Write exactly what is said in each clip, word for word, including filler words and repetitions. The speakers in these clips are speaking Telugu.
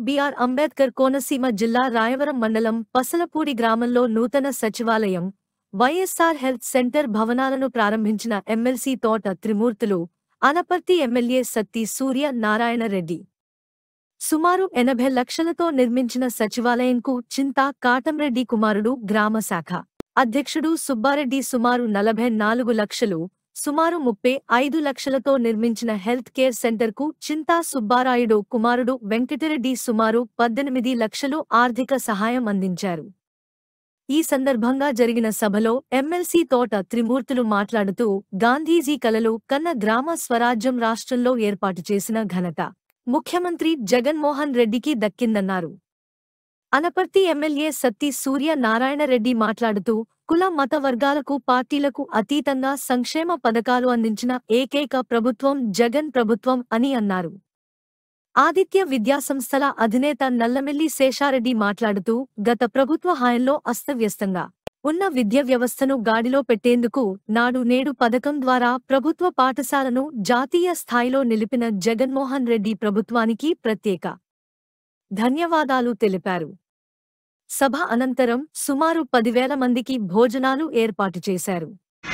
బిఆర్ అంబేద్కర్ కోనసీమ జిల్లా రాయవరం మండలం పసలపూడి గ్రామంలో నూతన సచివాలయం, వైఎస్ఆర్ హెల్త్ సెంటర్ భవనాలను ప్రారంభించిన ఎమ్మెల్సీ తోట త్రిమూర్తులు, అనపర్తి ఎమ్మెల్యే సత్తి సూర్య నారాయణ రెడ్డి. సుమారు ఎనభై లక్షలతో నిర్మించిన సచివాలయంకు చింతా కాటంరెడ్డి కుమారుడు గ్రామ శాఖ అధ్యక్షుడు సుబ్బారెడ్డి సుమారు నలభై నాలుగు లక్షలు, సుమారు ముప్పై ఐదు లక్షలతో నిర్మించిన హెల్త్ కేర్ సెంటర్కు చింతా సుబ్బారాయుడు కుమారుడు వెంకటరెడ్డి సుమారు పద్దెనిమిది లక్షలు ఆర్థిక సహాయం అందించారు. ఈ సందర్భంగా జరిగిన సభలో ఎమ్మెల్సీ తోట త్రిమూర్తులు మాట్లాడుతూ గాంధీజీ కలలు కన్న గ్రామ స్వరాజ్యం రాష్ట్రంలో ఏర్పాటు చేసిన ఘనత ముఖ్యమంత్రి జగన్మోహన్ రెడ్డికి దక్కిందన్నారు. అనపర్తి ఎమ్మెల్యే సత్తి సూర్య నారాయణ రెడ్డి మాట్లాడుతూ కుల మత వర్గాలకు పార్టీలకు అతీతంగా సంక్షేమ పథకాలు అందించిన ఏకైక ప్రభుత్వం జగన్ ప్రభుత్వం అని అన్నారు. ఆదిత్య విద్యాసంస్థల అధినేత నల్లమెల్లి శేషారెడ్డి మాట్లాడుతూ గత ప్రభుత్వ హయాంలో అస్తవ్యస్తంగా ఉన్న విద్య వ్యవస్థను గాడిలో పెట్టేందుకు నాడు నేడు పథకం ద్వారా ప్రభుత్వ పాఠశాలను జాతీయ స్థాయిలో నిలిపిన జగన్మోహన్ రెడ్డి ప్రభుత్వానికి ప్రత్యేక ధన్యవాదాలు తెలిపారు. సభ అనంతరం సుమారు పదివేల మందికి భోజనాలు ఏర్పాటు చేశారు.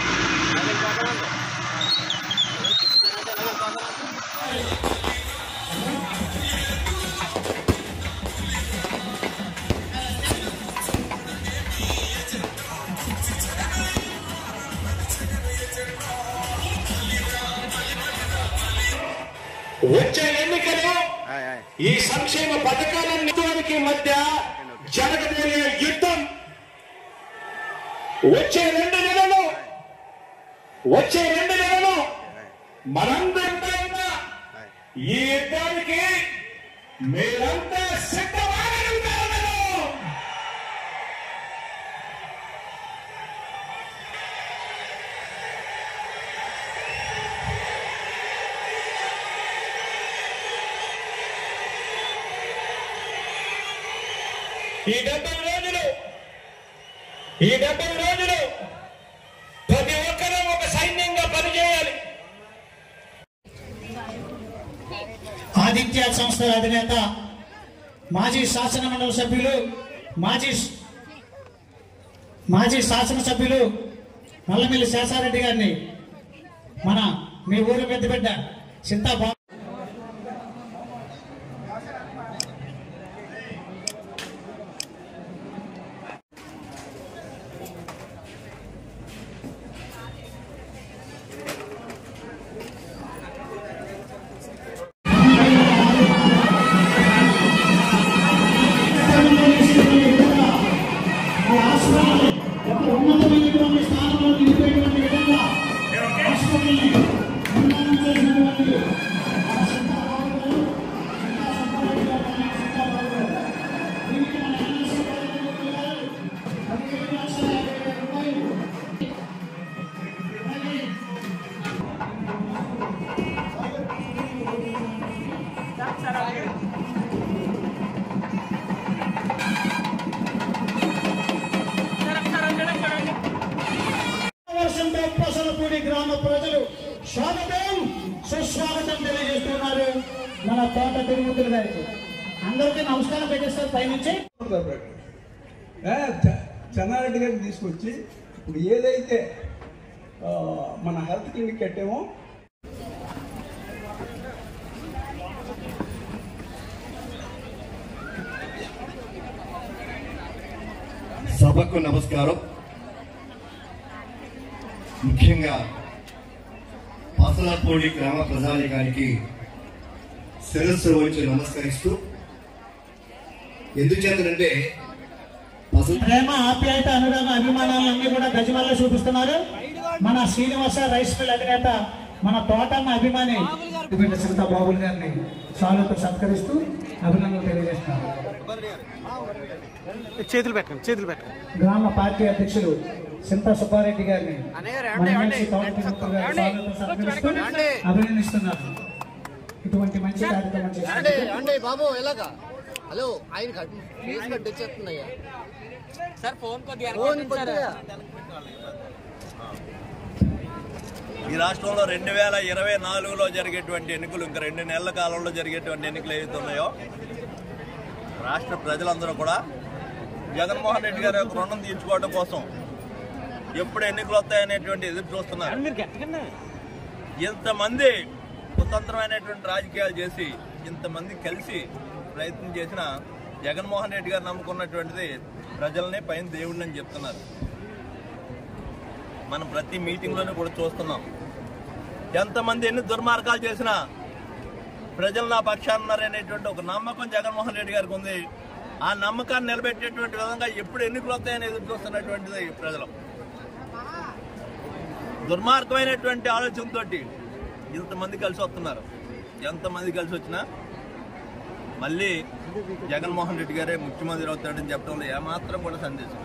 వచ్చే ఎన్నికలు ఈ సంక్షేమ పథకాలన్నిటికి మధ్య జరగబోయే యుద్ధం వచ్చే రెండు నెలలు వచ్చే రెండు నెలలు మనందరితో ఉన్న ఈ యుద్ధానికి మీరంతా సిద్ధమవుతారు. ఈ డెబ్బై రోజులు ఈ డెబ్బై రోజులు ప్రతి ఒక్కరూ ఒక సైన్యంగా పనిచేయాలి. ఆదిత్య సంస్థల అధినేత మాజీ శాసన మండలి సభ్యులు మాజీ మాజీ శాసనసభ్యులు నల్లమెల్లి శేషారెడ్డి గారిని మన మీ ఊరు పెద్ద బిడ్డ చింతా ఉన్నతమైనటువంటి స్థానంలో నిలిపేటువంటి విధంగా పసలపూడి గ్రామ ప్రజలు స్వాగతం సుస్వాగతం తెలియజేస్తున్నారు మన తోట తిరుమూర్తులు గారికి. అందరికీ నమస్కారం పెట్టేస్తారు. పైనుంచి చెన్నారెడ్డి గారిని తీసుకొచ్చి ఇప్పుడు ఏదైతే మన హెల్త్ క్లినిక్ కట్టామో సభకు నమస్కారం. ముఖ్యంగా పసలపూడి గ్రామ ప్రజానికానికి శిరస్సు వచ్చి నమస్కరిస్తూ, ఎందుచేతంటే ప్రేమ ఆప్యాయత అనురాగ అభిమానాలన్నీ కూడా గజమాల్లో చూపిస్తున్నారు. మన శ్రీనివాస రైస్ మిల్ అధినేత మన తోటమ్మ అభిమాని చింతా బాబుల్ గారిని సాలుతో సత్కరిస్తూ అభినందనలు తెలియజేస్తున్నారు. చేతులు పెట్టండి చేతులు పెట్టండి గ్రామ పార్టీ అధ్యక్షులు చింతా సుబ్బారెడ్డి గారిని అభినందిస్తున్నారు. ఇటువంటి మంచి కార్యక్రమం చేస్తున్నారు. బాబు ఎలాగా హలో ఆయన ఫేస్ కట్ వచ్చేస్తున్నాయా సార్? ఫోన్ కొద్దిగా ఈ రాష్ట్రంలో రెండు వేల ఇరవై నాలుగులో జరిగేటువంటి ఎన్నికలు ఇంకా రెండు నెలల కాలంలో జరిగేటువంటి ఎన్నికలు ఏవైతే ఉన్నాయో రాష్ట్ర ప్రజలందరూ కూడా జగన్మోహన్ రెడ్డి గారి యొక్క రుణం తీర్చుకోవడం కోసం ఎప్పుడు ఎన్నికలు వస్తాయనేటువంటి ఎదురు చూస్తున్నారు. ఇంతమంది స్వతంత్రమైనటువంటి రాజకీయాలు చేసి ఇంతమంది కలిసి ప్రయత్నం చేసిన జగన్మోహన్ రెడ్డి గారు నమ్ముకున్నటువంటిది ప్రజలనే పైన దేవుడిని అని చెప్తున్నారు. మనం ప్రతి మీటింగ్లోనూ కూడా చూస్తున్నాం. ఎంతమంది ఎన్ని దుర్మార్గాలు చేసినా ప్రజలు నా పక్షాన ఉన్నారనేటువంటి ఒక నమ్మకం జగన్మోహన్ రెడ్డి గారికి ఉంది. ఆ నమ్మకాన్ని నిలబెట్టేటువంటి విధంగా ఎప్పుడు ఎన్నికలు వస్తాయని ఎదురు చూస్తున్నటువంటిది ప్రజలు. దుర్మార్గమైనటువంటి ఆలోచనతో ఇంతమంది కలిసి వస్తున్నారు. ఎంతమంది కలిసి వచ్చినా మళ్ళీ జగన్మోహన్ రెడ్డి గారే ముఖ్యమంత్రి అవుతాడని చెప్పడంలో ఏమాత్రం కూడా సందేశం.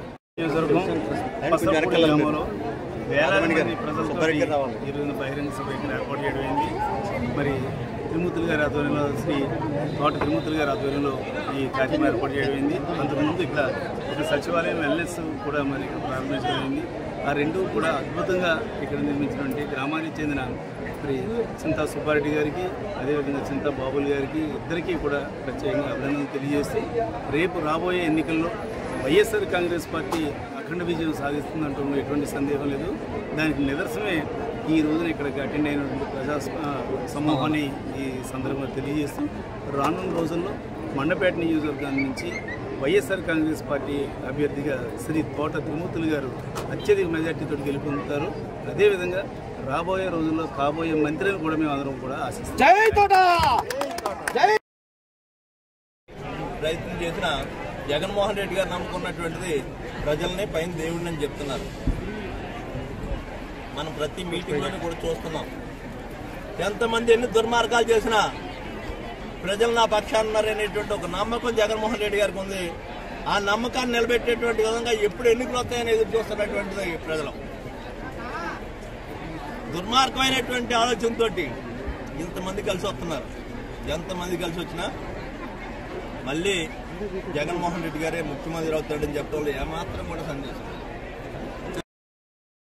వేలాది మంది ప్రజలతో ఈరోజు బహిరంగ సభ ఇక్కడ ఏర్పాటు చేయడం అయింది. మరి తిరుమూర్తులు గారి ఆధ్వర్యంలో శ్రీ తోట తిరుమూర్తులు గారి ఆధ్వర్యంలో ఈ కార్యక్రమం ఏర్పాటు చేయడం అయింది. అంతకుముందు ఇక్కడ ఒక సచివాలయం వెల్నెస్ కూడా మరి ఇక్కడ ప్రారంభించడం అయింది. ఆ రెండు కూడా అద్భుతంగా ఇక్కడ నిర్మించినటువంటి గ్రామానికి చెందిన మరి చింతా సుబ్బారెడ్డి గారికి అదేవిధంగా చింతా బాబుల్ గారికి ఇద్దరికీ కూడా ప్రత్యేకంగా అభినందనలు తెలియజేస్తూ రేపు రాబోయే ఎన్నికల్లో వైఎస్ఆర్ కాంగ్రెస్ పార్టీ అఖండ విజయం సాధిస్తుందంటూ ఎటువంటి సందేహం లేదు. దానికి నిదర్శనమే ఈ రోజున ఇక్కడికి అటెండ్ అయినటువంటి ప్రజా సమూహాన్ని ఈ సందర్భంగా తెలియజేస్తూ రానున్న రోజుల్లో మండపేట నియోజకవర్గాన్ని నుంచి వైఎస్ఆర్ కాంగ్రెస్ పార్టీ అభ్యర్థిగా శ్రీ తోట తిరుమూర్తులు గారు అత్యధిక మెజార్టీతో గెలుపొందుతారు. అదేవిధంగా రాబోయే రోజుల్లో కాబోయే మంత్రిని కూడా మేము అందరం కూడా ఆశిస్తాం. ప్రయత్నం చేసిన జగన్మోహన్ రెడ్డి గారు నమ్ముకున్నటువంటిది ప్రజల్ని పైన దేవుడిని అని చెప్తున్నారు. మనం ప్రతి మీటింగ్లోనూ కూడా చూస్తున్నాం. ఎంతమంది ఎన్ని దుర్మార్గాలు చేసినా ప్రజలు నా పక్షాన ఉన్నారనేటువంటి ఒక నమ్మకం జగన్మోహన్ రెడ్డి గారికి ఉంది. ఆ నమ్మకాన్ని నిలబెట్టేటువంటి విధంగా ఎప్పుడు ఎన్నికలు వస్తాయని ఎదురు చూస్తున్నటువంటిది ప్రజలు. దుర్మార్గమైనటువంటి ఆలోచనతో ఇంతమంది కలిసి వస్తున్నారు. ఎంతమంది కలిసి వచ్చినా మళ్ళీ జగన్మోహన్ రెడ్డి గారే ముఖ్యమంత్రి అవుతాడని చెప్పడంలో ఏమాత్రం కూడా సందేశం.